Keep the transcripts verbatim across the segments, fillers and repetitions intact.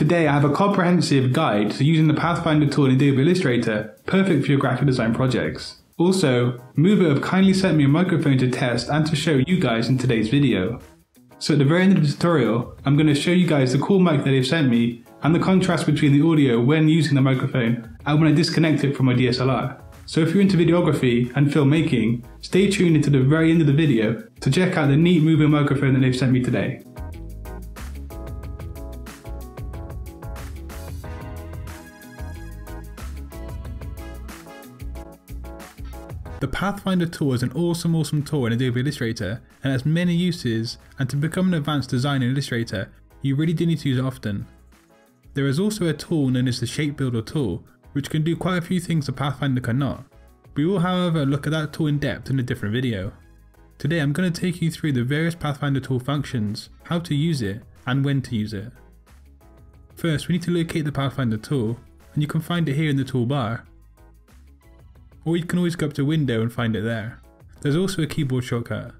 Today I have a comprehensive guide to using the Pathfinder tool in Adobe Illustrator, perfect for your graphic design projects. Also, Mover have kindly sent me a microphone to test and to show you guys in today's video. So at the very end of the tutorial, I'm going to show you guys the cool mic that they've sent me and the contrast between the audio when using the microphone and when I disconnect it from my D S L R. So if you're into videography and filmmaking, stay tuned into the very end of the video to check out the neat moving microphone that they've sent me today. The Pathfinder tool is an awesome awesome tool in Adobe Illustrator and has many uses, and to become an advanced designer in Illustrator, you really do need to use it often. There is also a tool known as the Shape Builder tool, which can do quite a few things the Pathfinder cannot. We will however look at that tool in depth in a different video. Today I'm going to take you through the various Pathfinder tool functions, how to use it, and when to use it. First we need to locate the Pathfinder tool, and you can find it here in the toolbar. Or you can always go up to Window and find it there. There's also a keyboard shortcut.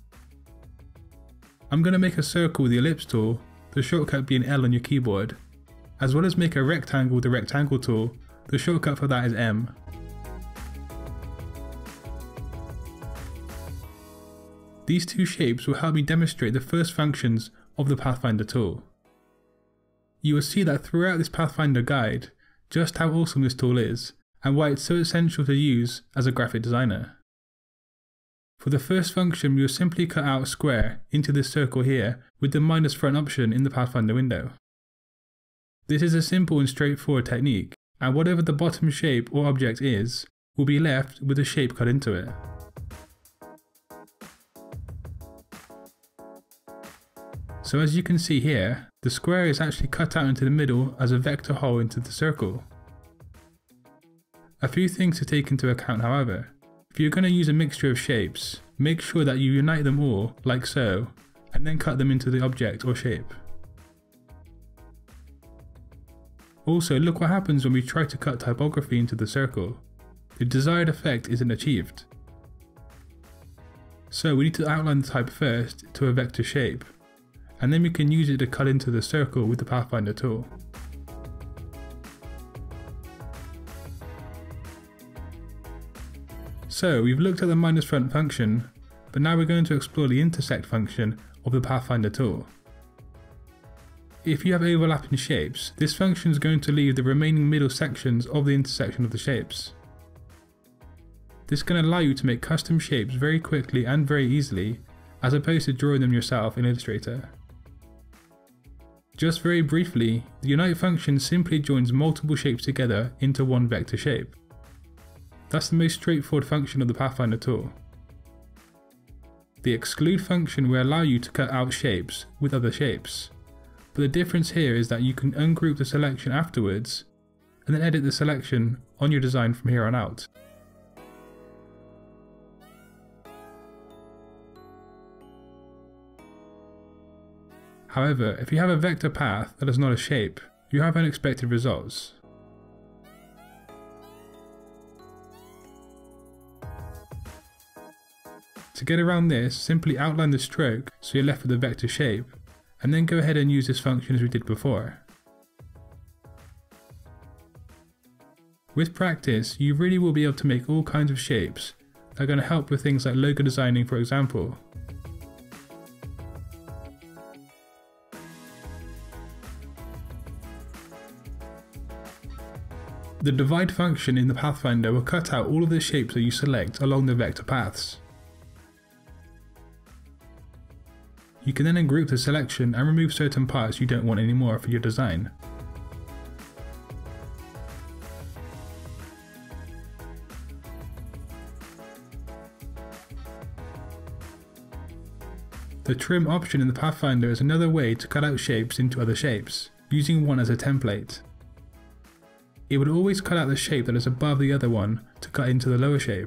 I'm going to make a circle with the ellipse tool, the shortcut being L on your keyboard, as well as make a rectangle with the rectangle tool, the shortcut for that is M. These two shapes will help me demonstrate the first functions of the Pathfinder tool. You will see that throughout this Pathfinder guide, just how awesome this tool is, and why it's so essential to use as a graphic designer. For the first function, we will simply cut out a square into this circle here with the minus front option in the Pathfinder window. This is a simple and straightforward technique, and whatever the bottom shape or object is, will be left with a shape cut into it. So as you can see here, the square is actually cut out into the middle as a vector hole into the circle. A few things to take into account however. If you're going to use a mixture of shapes, make sure that you unite them all, like so, and then cut them into the object or shape. Also, look what happens when we try to cut typography into the circle. The desired effect isn't achieved. So we need to outline the type first to a vector shape, and then we can use it to cut into the circle with the Pathfinder tool. So we've looked at the minus front function, but now we're going to explore the intersect function of the Pathfinder tool. If you have overlapping shapes, this function is going to leave the remaining middle sections of the intersection of the shapes. This can allow you to make custom shapes very quickly and very easily, as opposed to drawing them yourself in Illustrator. Just very briefly, the unite function simply joins multiple shapes together into one vector shape. That's the most straightforward function of the Pathfinder tool. The exclude function will allow you to cut out shapes with other shapes, but the difference here is that you can ungroup the selection afterwards and then edit the selection on your design from here on out. However, if you have a vector path that is not a shape, you have unexpected results. To get around this, simply outline the stroke so you're left with a vector shape, and then go ahead and use this function as we did before. With practice, you really will be able to make all kinds of shapes that are going to help with things like logo designing, for example. The divide function in the Pathfinder will cut out all of the shapes that you select along the vector paths. You can then ungroup the selection and remove certain parts you don't want anymore for your design. The trim option in the Pathfinder is another way to cut out shapes into other shapes, using one as a template. It would always cut out the shape that is above the other one to cut into the lower shape.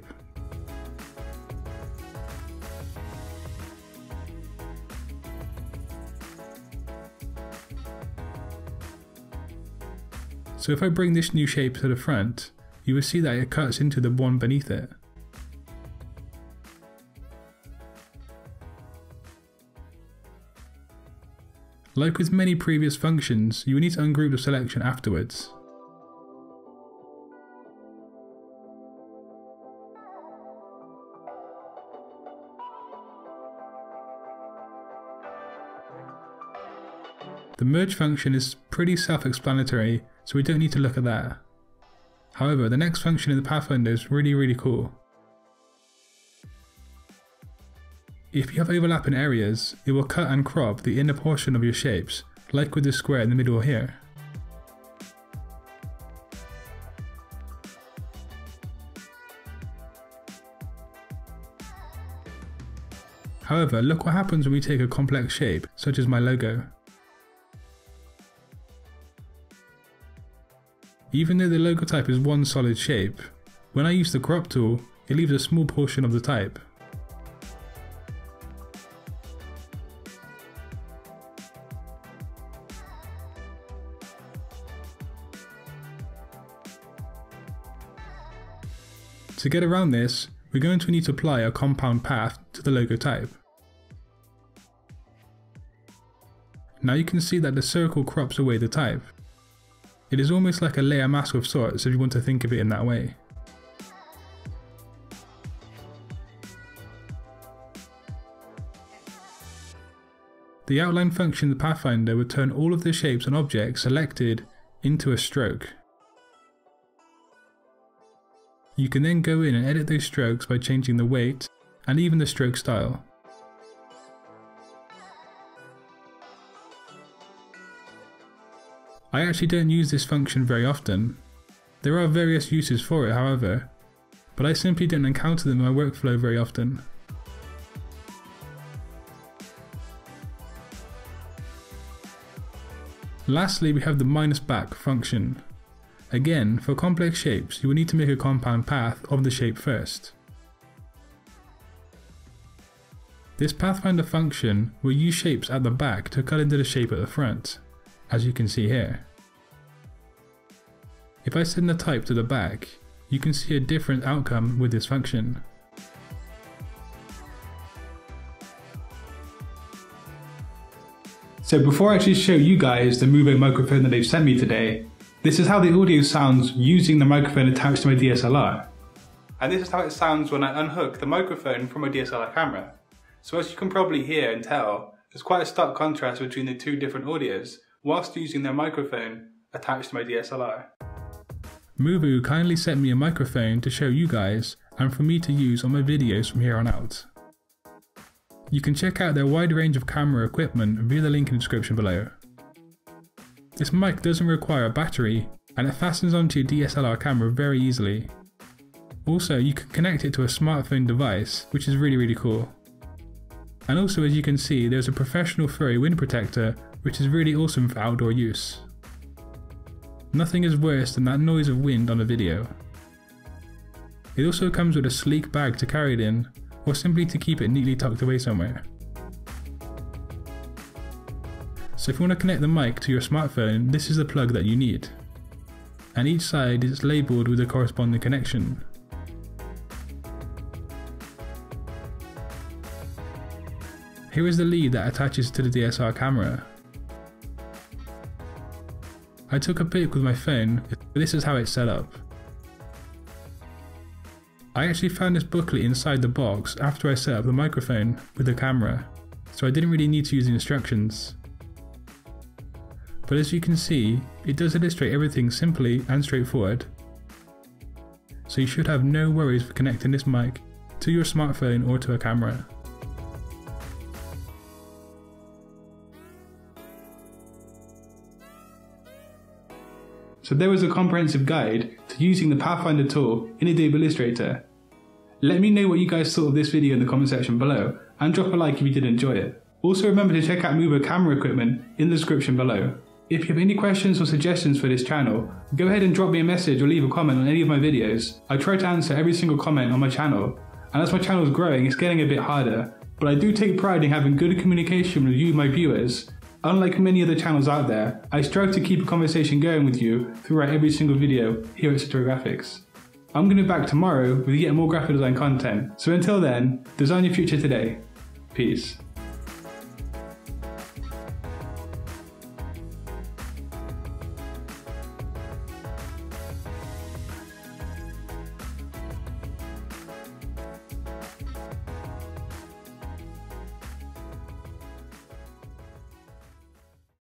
So if I bring this new shape to the front, you will see that it cuts into the one beneath it. Like with many previous functions, you will need to ungroup the selection afterwards. The merge function is pretty self-explanatory, so we don't need to look at that. However, the next function in the Pathfinder is really really cool. If you have overlapping areas, it will cut and crop the inner portion of your shapes, like with the square in the middle here. However, look what happens when we take a complex shape, such as my logo. Even though the logo type is one solid shape, when I use the crop tool, it leaves a small portion of the type. To get around this, we're going to need to apply a compound path to the logo type. Now you can see that the circle crops away the type. It is almost like a layer mask of sorts if you want to think of it in that way. The outline function in the Pathfinder would turn all of the shapes and objects selected into a stroke. You can then go in and edit those strokes by changing the weight and even the stroke style. I actually don't use this function very often. There are various uses for it, however, but I simply don't encounter them in my workflow very often. Lastly, we have the minus back function. Again, for complex shapes, you will need to make a compound path of the shape first. This Pathfinder function will use shapes at the back to cut into the shape at the front, as you can see here. If I send the type to the back, you can see a different outcome with this function. So before I actually show you guys the Movo microphone that they've sent me today, this is how the audio sounds using the microphone attached to my D S L R. And this is how it sounds when I unhook the microphone from my D S L R camera. So as you can probably hear and tell, there's quite a stark contrast between the two different audios whilst using their microphone attached to my D S L R. Movo kindly sent me a microphone to show you guys and for me to use on my videos from here on out. You can check out their wide range of camera equipment via the link in the description below. This mic doesn't require a battery and it fastens onto your D S L R camera very easily. Also, you can connect it to a smartphone device, which is really really cool. And also, as you can see, there's a professional furry wind protector, which is really awesome for outdoor use. Nothing is worse than that noise of wind on a video. It also comes with a sleek bag to carry it in, or simply to keep it neatly tucked away somewhere. So if you want to connect the mic to your smartphone, this is the plug that you need. And each side is labelled with a corresponding connection. Here is the lead that attaches to the D S L R camera. I took a pic with my phone, but this is how it's set up. I actually found this booklet inside the box after I set up the microphone with the camera, so I didn't really need to use the instructions. But as you can see, it does illustrate everything simply and straightforward. So you should have no worries for connecting this mic to your smartphone or to a camera. So there was a comprehensive guide to using the Pathfinder tool in Adobe Illustrator. Let me know what you guys thought of this video in the comment section below and drop a like if you did enjoy it. Also remember to check out Movo camera equipment in the description below. If you have any questions or suggestions for this channel, go ahead and drop me a message or leave a comment on any of my videos. I try to answer every single comment on my channel, and as my channel is growing it's getting a bit harder, but I do take pride in having good communication with you, my viewers. Unlike many other channels out there, I strive to keep a conversation going with you throughout every single video here at Satori Graphics. I'm going to be back tomorrow with yet more graphic design content, so until then, design your future today. Peace.